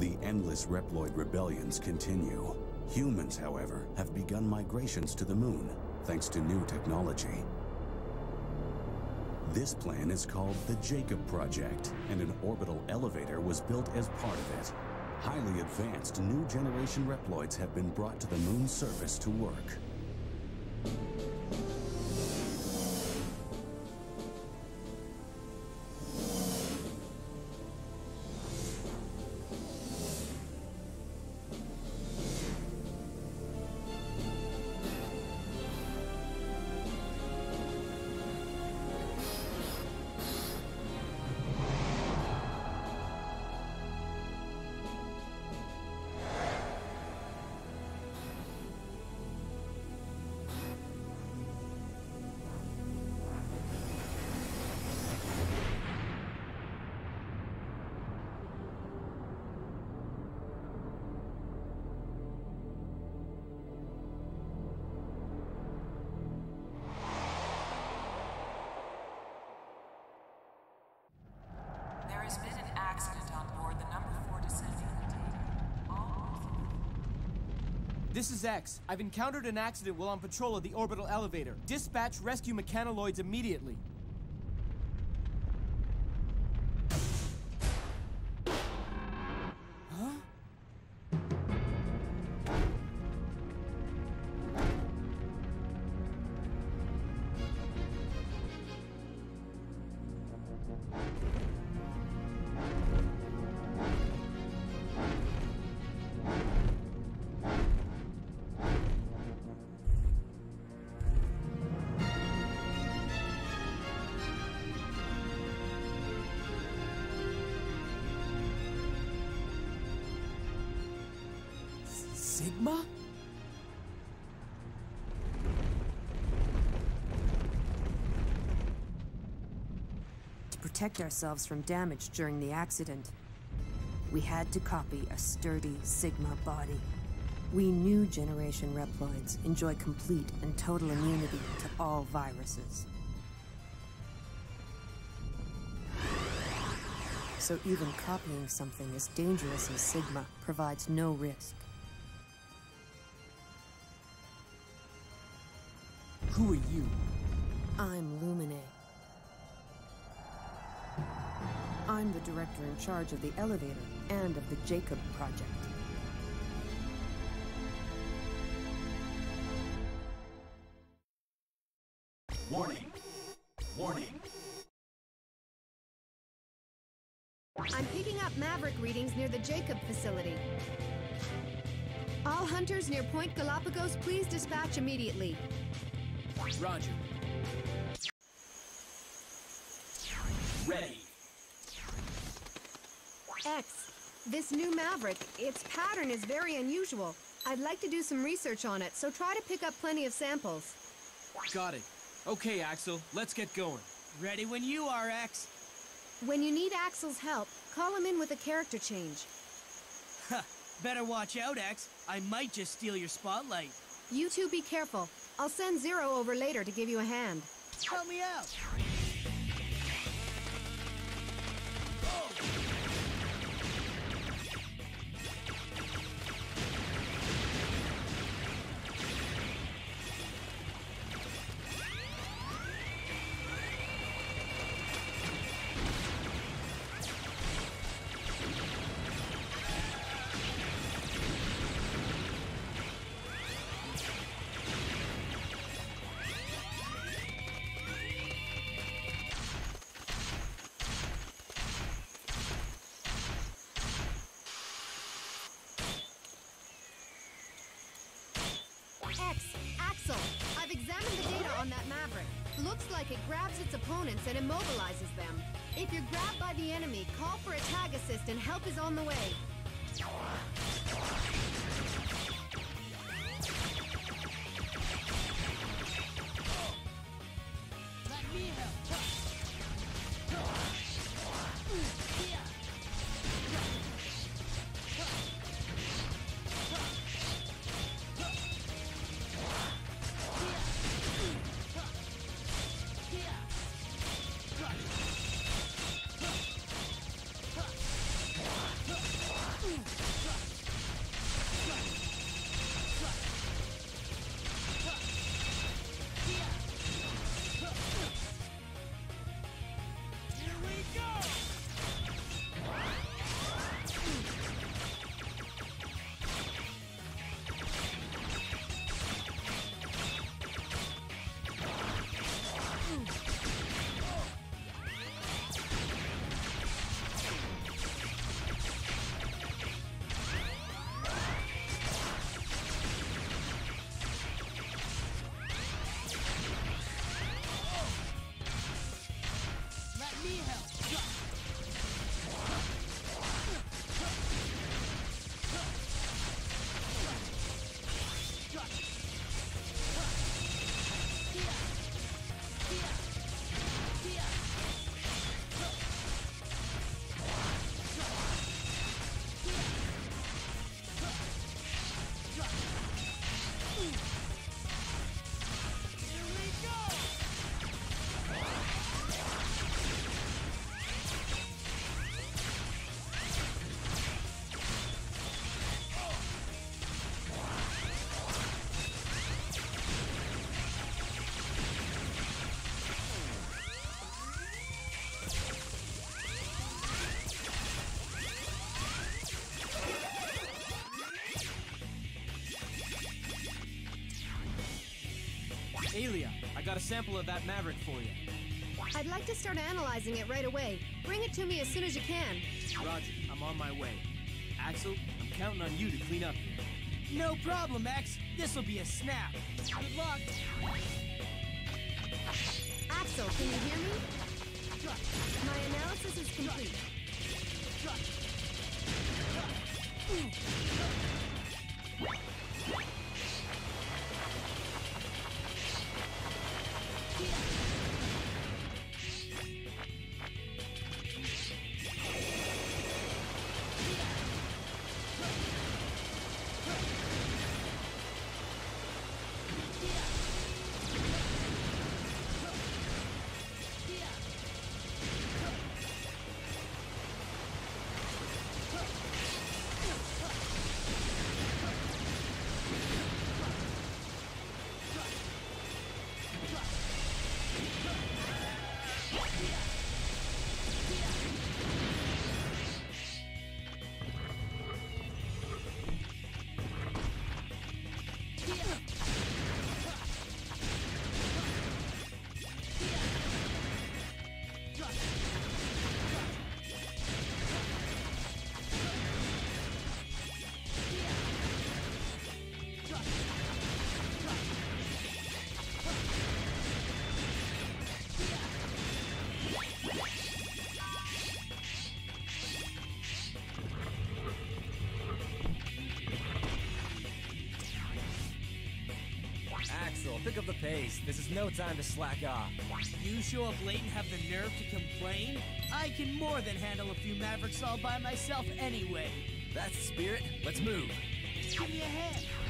The endless Reploid rebellions continue. Humans, however, have begun migrations to the moon, thanks to new technology. This plan is called the Jacob Project, and an orbital elevator was built as part of it. Highly advanced new generation Reploids have been brought to the moon's surface to work. There has been an accident on board the number 4 descending container. This is X. I've encountered an accident while on patrol of the orbital elevator. Dispatch rescue mechanoloids immediately. Sigma? To protect ourselves from damage during the accident, we had to copy a sturdy Sigma body. We knew Generation Reploids enjoy complete and total immunity to all viruses. So even copying something as dangerous as Sigma provides no risk. Who are you? I'm Lumine. I'm the director in charge of the elevator and of the Jacob Project. Warning! Warning! I'm picking up Maverick readings near the Jacob facility. All hunters near Point Galapagos, please dispatch immediately. Roger. Ready! X, this new Maverick, its pattern is very unusual. I'd like to do some research on it, so try to pick up plenty of samples. Got it. Okay, Axel, let's get going. Ready when you are, X. When you need Axel's help, call him in with a character change. Ha! Better watch out, X. I might just steal your spotlight. You two be careful. I'll send Zero over later to give you a hand. Help me out! Axel, I've examined the data on that Maverick. Looks like it grabs its opponents and immobilizes them. If you're grabbed by the enemy, call for a tag assist and help is on the way. Let me help. me help. Aelia, I got a sample of that Maverick for you. I'd like to start analyzing it right away. Bring it to me as soon as you can. Roger, I'm on my way. Axel, I'm counting on you to clean up here. No problem, X. This'll be a snap. Good luck. Axel, can you hear me? My analysis is complete. Axel, pick up the pace. This is no time to slack off. You show up late and have the nerve to complain? I can more than handle a few Mavericks all by myself anyway. That's the spirit. Let's move. Give me a hand.